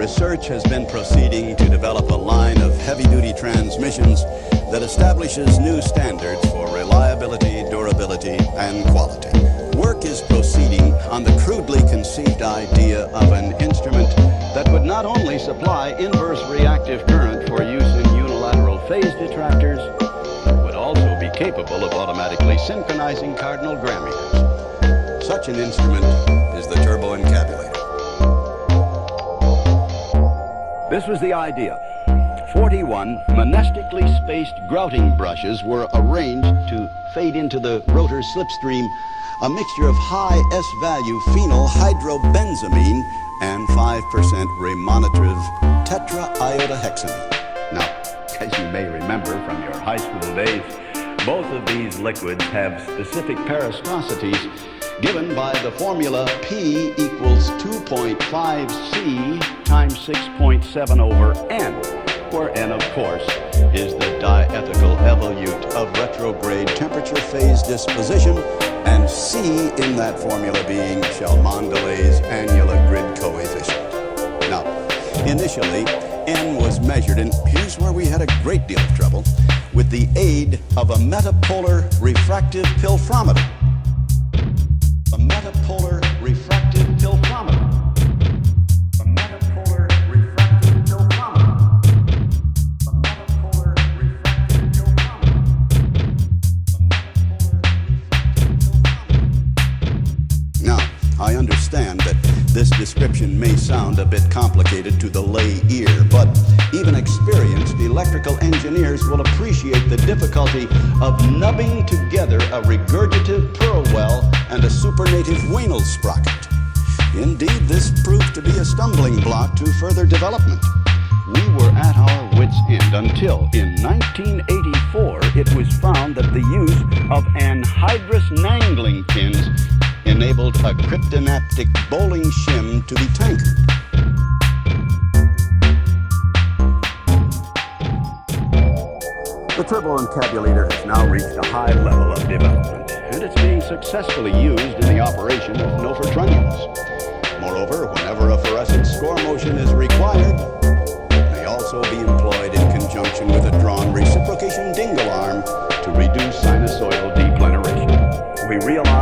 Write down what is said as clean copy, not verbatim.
research has been proceeding to develop a line of heavy-duty transmissions that establishes new standards for reliability, durability, and quality. Work is proceeding on the crudely conceived idea of an instrument that would not only supply inverse reactive current for use in unilateral phase detractors, but would also be capable of automatically synchronizing cardinal gram meters. Such an instrument is the turboencabulator. This was the idea. 41 monastically spaced grouting brushes were arranged to fade into the rotor slipstream a mixture of high S-value phenyl hydrobenzamine and 5% remonative tetraiodohexamine. Now, as you may remember from your high school days, both of these liquids have specific parastosities given by the formula P equals 2.5 C times 6.7 over N, where N, of course, is the diethical evolute of retrograde temperature phase disposition, and C in that formula being Cholmondeley's annular grid coefficient. Now, initially, N was measured, and here's where we had a great deal of trouble, with the aid of a metapolar refractive pilfrometer. A metapolar refractive pilfrometer. A metapolar refractive pilfrometer. A metapolar refractive pilfrometer. Now, I understand that this description may sound a bit complicated to the lay ear, but even experienced electrical engineers will appreciate the difficulty of nubbing together a regurgitative pearl well and a supernative Wehnel sprocket. Indeed, this proved to be a stumbling block to further development. We were at our wits' end until, in 1984, it was found that the use of anhydrous nangling pins enabled a cryptonaptic bowling shim to be tankered. The turboencabulator has now reached a high level of development, and it's being successfully used in the operation of Nofer-Trunnions. Moreover, whenever a fluorescent score motion is required, it may also be employed in conjunction with a drawn reciprocation dingle arm to reduce sinusoidal depleneration. We realize